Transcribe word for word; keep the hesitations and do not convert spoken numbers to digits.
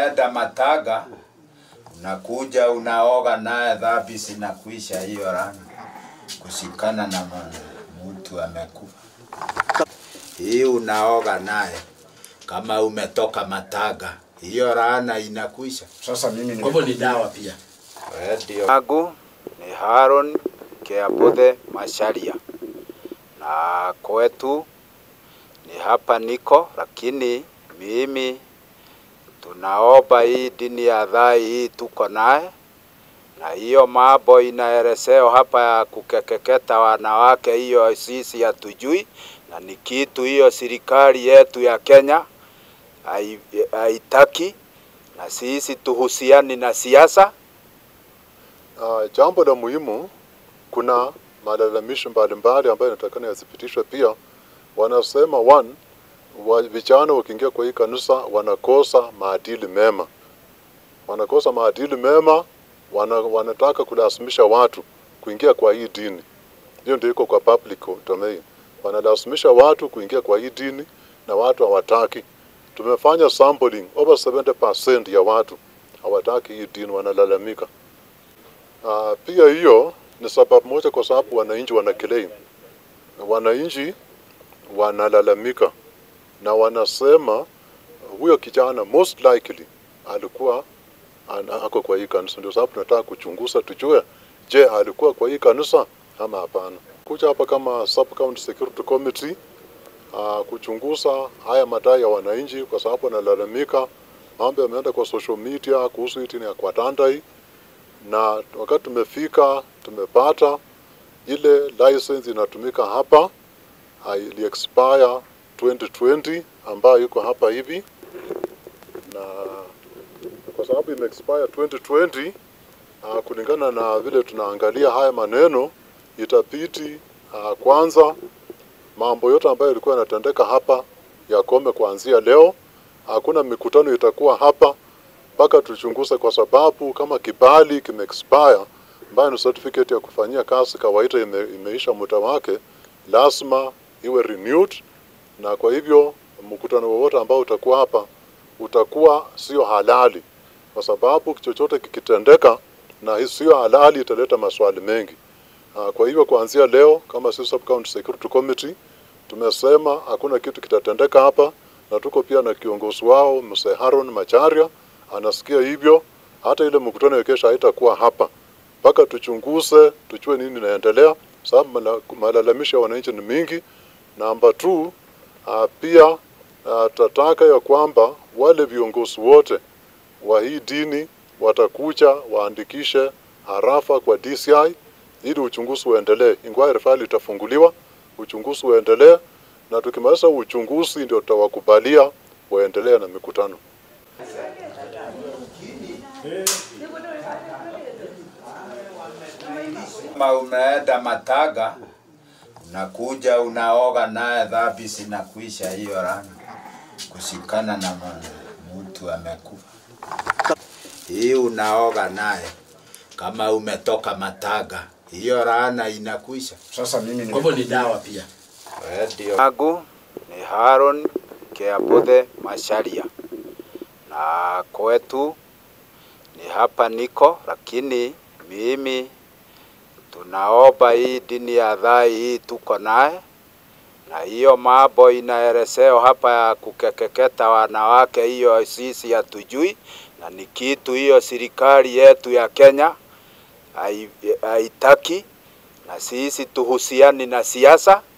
umeenda Mataga, unakuja unaoga naye dhambi zinakuisha hiyo rana. Kushikana na mtu amekufa. Hii unaoga naye kama umetoka Mataga, hiyo rana inakuisha. Sasa mimi ni kwa ni dawa pia. Ndio. Yangu ni Haron Keabothe Masharia. Na kwetu ni hapa niko, lakini mimi tunaomba hii dini ya Ndai hii tuko naye, na hiyo mambo inaelezeo hapa ya kukekeketa wanawake, hiyo sisi hatujui, na ni kitu hiyo serikali yetu ya Kenya haitaki, na sisi tuhusiani na siasa. Uh, jambo la muhimu, kuna malalamisho mbalimbali ambayo inatakana yazipitishwe pia. Wanasema one, wa vijana wakiingia kwa hii kanisa wanakosa maadili mema. Wanakosa maadili mema, wana, wanataka kulazimisha watu kuingia kwa hii dini. Hiyo ndio iko kwa public domain. Wanalazimisha watu kuingia kwa hii dini na watu hawataki. Tumefanya sampling, over seventy percent ya watu hawataki hii dini, wanalalamika. Uh, pia hiyo ni sababu moja, kwa sababu wananchi wanaclaim. Wananchi wanalalamika na wanasema huyo kijana most likely alikuwa ako kwa hii kanisa. Ndio sababu tunataka kuchunguza tujue, je, alikuwa kwa hii kanisa ama hapana. Kuja hapa kama sub county security committee uh, kuchunguza haya madai ya wananchi, kwa sababu wanalalamika mambo yameenda kwa social media kuhusu hii ya Gwata Ndai. Na wakati tumefika tumepata ile license inatumika hapa ili expire twenty twenty ambayo yuko hapa hivi, na kwa sababu ime expire twenty twenty uh, kulingana na vile tunaangalia haya maneno, itapiti uh, kwanza mambo yote ambayo yalikuwa yanatendeka hapa yakome kuanzia leo. Hakuna mikutano itakuwa hapa mpaka tuchunguze, kwa sababu kama kibali kime expire ambayo ni certificate ya kufanyia kazi kawaida ime, imeisha muda wake, lazima iwe renewed. Na kwa hivyo mkutano wowote ambao utakuwa hapa utakuwa sio halali, kwa sababu chochote kikitendeka na hii sio halali italeta maswali mengi. Kwa hivyo kuanzia leo kama sisi sub county security committee tumesema hakuna kitu kitatendeka hapa, na tuko pia na kiongozi wao Mzee Haron Masharia anasikia hivyo. Hata ile mkutano ya kesho haitakuwa hapa mpaka tuchunguze tujue nini inaendelea, sababu malalamisho ya wananchi ni mingi. Number two, uh, pia uh, tataka ya kwamba wale viongozi wote wa hii dini watakuja waandikishe harafa kwa D C I ili uchunguzi uendelee. Inquiry file itafunguliwa, uchunguzi uendelee, na tukimaliza uchunguzi ndio tutawakubalia waendelee na mikutano. Kama umeenda Mataga, unakuja unaoga naye dhambi zinakuisha hiyo rana. Kushikana na mtu amekufa. Hii unaoga naye kama umetoka Mataga, hiyo rana inakuisha. Sasa mimi ni kwa ni dawa pia. Ndio. Yangu ni Haron Keabothe Masharia. Na kwetu ni hapa niko, lakini mimi tunaomba hii dini ya Ndai hii tuko naye, na hiyo mambo inaelezeo hapa ya kukekeketa wanawake, hiyo sisi hatujui, na ni kitu hiyo serikali yetu ya Kenya haitaki, na sisi tuhusiani na siasa.